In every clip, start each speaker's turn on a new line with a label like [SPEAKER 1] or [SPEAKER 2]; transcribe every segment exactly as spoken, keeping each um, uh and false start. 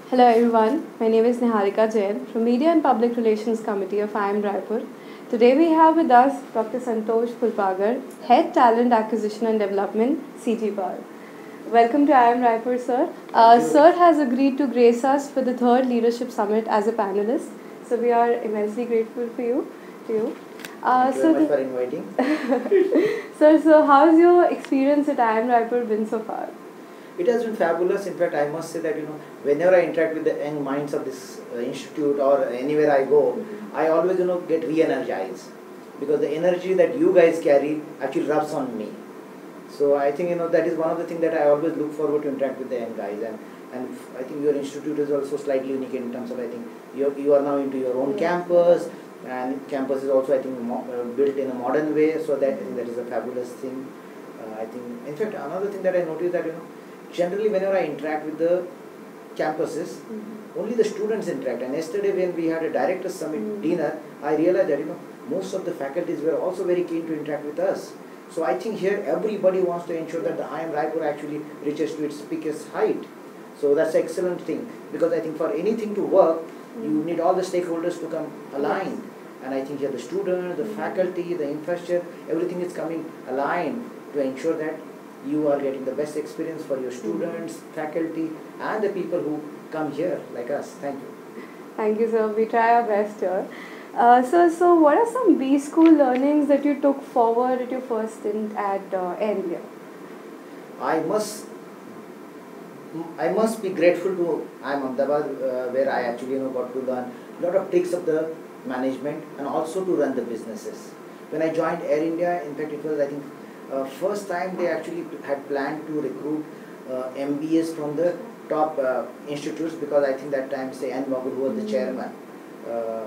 [SPEAKER 1] Hello everyone, my name is Niharika Jain from Media and Public Relations Committee of I I M Raipur. Today we have with us Doctor Santosh Phulpagar, Head Talent Acquisition and Development, C G Bar. Welcome to I I M Raipur, sir. Uh, sir has agreed to grace us for the third Leadership Summit as a panelist. So we are immensely grateful for you. To you.
[SPEAKER 2] Uh, Thank you so very much for inviting.
[SPEAKER 1] Sir, so how has your experience at I I M Raipur been so far?
[SPEAKER 2] It has been fabulous. In fact, I must say that you know, whenever I interact with the young minds of this uh, institute or anywhere I go, mm-hmm. I always you know get re-energized because the energy that you guys carry actually rubs on me. So I think you know that is one of the things that I always look forward to interact with the young guys, and and I think your institute is also slightly unique in terms of I think you you are now into your own yeah. campus, and campus is also I think mo uh, built in a modern way. So that I think that is a fabulous thing. Uh, I think in fact another thing that I noticed that you know. Generally, whenever I interact with the campuses, mm-hmm. only the students interact. And yesterday, when we had a director's summit mm-hmm. dinner, I realized that you know most of the faculties were also very keen to interact with us. So I think here everybody wants to ensure that the I I M Raipur actually reaches to its biggest height. So that's an excellent thing because I think for anything to work, mm-hmm. you need all the stakeholders to come aligned. Yes. And I think here the students, the mm-hmm. faculty, the infrastructure, everything is coming aligned to ensure that you are getting the best experience for your students, mm-hmm. faculty, and the people who come here like us. Thank you.
[SPEAKER 1] Thank you, sir. We try our best here. Uh, so, so what are some B school learnings that you took forward at your first stint at uh, Air India?
[SPEAKER 2] I must, I must be grateful to I I M Ahmedabad, uh, where I actually you know got to learn a lot of tricks of the management and also to run the businesses. When I joined Air India, in fact, it was I think. Uh, first time they actually had planned to recruit uh, M B S from the top uh, institutes because I think that time say N. Wagul, who was the chairman uh,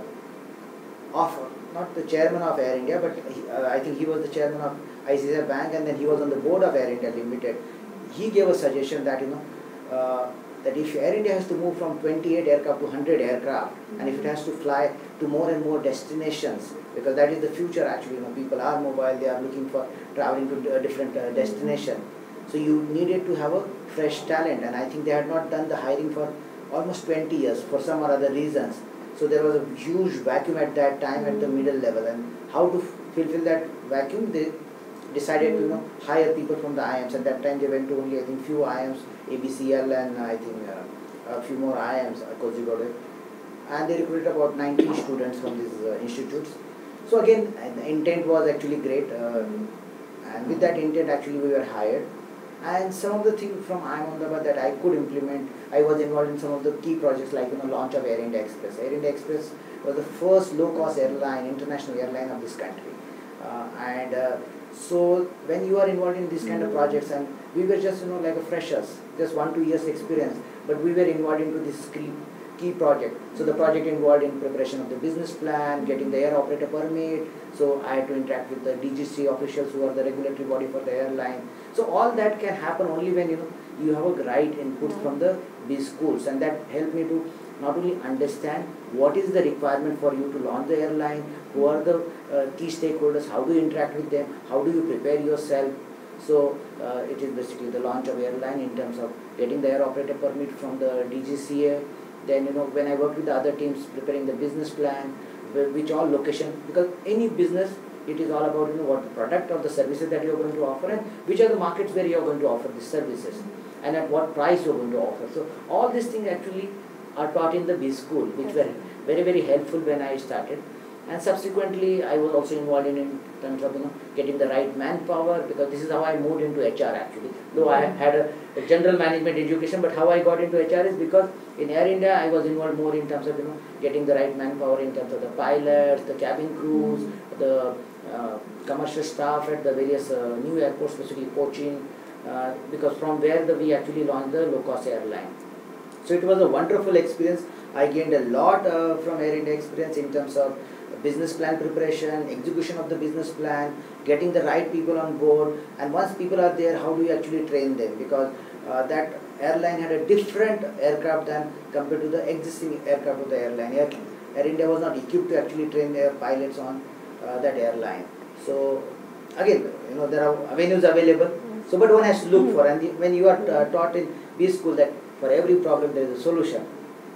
[SPEAKER 2] of, not the chairman of Air India, but he, uh, I think he was the chairman of I C I C I Bank, and then he was on the board of Air India Limited. He gave a suggestion that you know uh, that if Air India has to move from twenty-eight aircraft to one hundred aircraft, mm-hmm. and if it has to fly to more and more destinations, because that is the future actually, you know, people are mobile, they are looking for traveling to a different uh, destination. So you needed to have a fresh talent, and I think they had not done the hiring for almost twenty years for some or other reasons. So there was a huge vacuum at that time at the middle level, and how to fulfill that vacuum, they decided to you know hire people from the I I Ms. At that time they went to only I think few I I Ms, A B C L, and I think uh, a few more I I Ms, Kozhikode, and they recruited about nineteen students from these uh, institutes. So again, the intent was actually great, uh, and with that intent actually we were hired. And some of the things from I I M Ahmedabad that I could implement, I was involved in some of the key projects like you know launch of Air India Express. Air India Express was the first low-cost airline, international airline of this country, uh, and uh, so when you are involved in these kind of projects, and we were just you know like a freshers, just one two years experience, but we were involved into this key key project. So the project involved in preparation of the business plan, getting the air operator permit. So I had to interact with the D G C officials who are the regulatory body for the airline. So all that can happen only when you know you have a right input from the B schools, and that helped me to not only understand what is the requirement for you to launch the airline, who are the uh, key stakeholders, how do you interact with them, how do you prepare yourself. So uh, it is basically the launch of airline in terms of getting the air operator permit from the D G C A. Then you know when I worked with the other teams preparing the business plan, which all location, because any business it is all about you know what the product or the services that you are going to offer, and which are the markets where you are going to offer these services, and at what price you are going to offer. So all these things actually are taught in the B school, which were very very helpful when I started. And subsequently I was also involved in, in terms of you know getting the right manpower, because this is how I moved into H R actually. Though I had a, a general management education, but how I got into H R is because in Air India I was involved more in terms of you know getting the right manpower in terms of the pilots, the cabin crews, the uh, commercial staff at the various uh, new airports, especially Cochin, uh, because from where the, we actually launched the low-cost airline. So it was a wonderful experience. I gained a lot uh, from Air India experience in terms of business plan preparation, execution of the business plan, getting the right people on board, and once people are there, how do you actually train them, because uh, that airline had a different aircraft than compared to the existing aircraft of the airline. Air, Air India was not equipped to actually train their pilots on uh, that airline. So again, you know, there are avenues available, so but one has to look for, and the, when you are uh, taught in B school that for every problem there is a solution,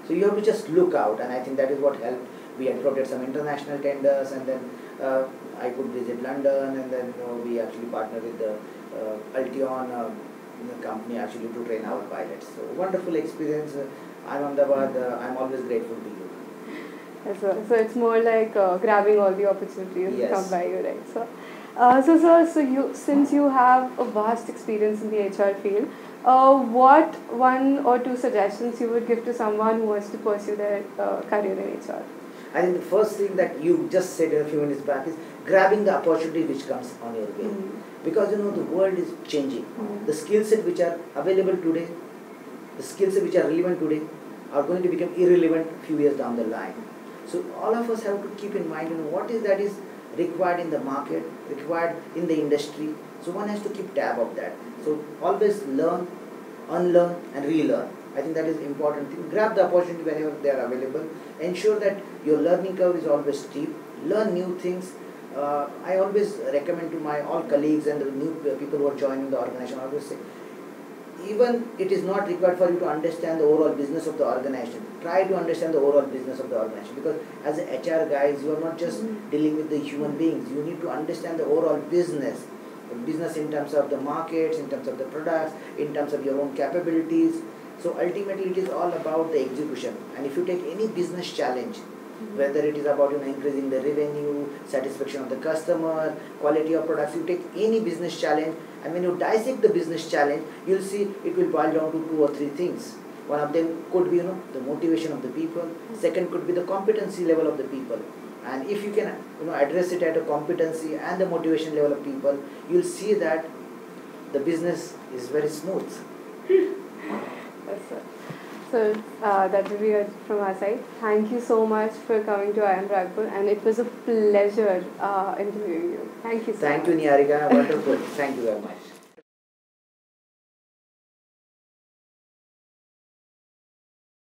[SPEAKER 2] So you have to just look out, and I think that is what helped. We had floated some international tenders, and then uh, I could visit London, and then you know, we actually partnered with the uh, Ltd.at uh, company actually to train our pilots. So wonderful experience. Uh, I'm Ahmedabad. Uh, I'm always grateful to you.
[SPEAKER 1] Yes, sir. So it's more like uh, grabbing all the opportunities
[SPEAKER 2] Yes.
[SPEAKER 1] that come by you, right? So, uh, so sir, so you since you have a vast experience in the H R field, uh, what one or two suggestions you would give to someone who wants to pursue their uh, career in H R?
[SPEAKER 2] I think the first thing that you just said a few minutes back is grabbing the opportunity which comes on your way. Mm. Because you know the world is changing. Mm. The skill set which are available today, the skill set which are relevant today, are going to become irrelevant a few years down the line. So all of us have to keep in mind, you know, what is that is required in the market, required in the industry. So one has to keep tab of that. So always learn, unlearn, and relearn. I think that is important thing. Grab the opportunity whenever they are available. Ensure that your learning curve is always steep. Learn new things. Uh, I always recommend to my all colleagues and the new people who are joining the organization, I always say, even it is not required for you to understand the overall business of the organization. Try to understand the overall business of the organization, because as a H R guys, you are not just mm-hmm. dealing with the human beings. You need to understand the overall business. The business in terms of the markets, in terms of the products, in terms of your own capabilities. So ultimately it is all about the execution. And if you take any business challenge, mm-hmm. whether it is about you know, increasing the revenue, satisfaction of the customer, quality of products, you take any business challenge, and when you dissect the business challenge, you'll see it will boil down to two or three things. One of them could be you know the motivation of the people. Second could be the competency level of the people. And if you can you know address it at a competency and the motivation level of people, you'll see that the business is very smooth.
[SPEAKER 1] Yes, sir. So uh, that will be it from our side. Thank you so much for coming to I I M Raipur, and it was a pleasure uh, interviewing you. Thank you so
[SPEAKER 2] Thank
[SPEAKER 1] much.
[SPEAKER 2] you, Niharika. Wonderful. Thank you very much.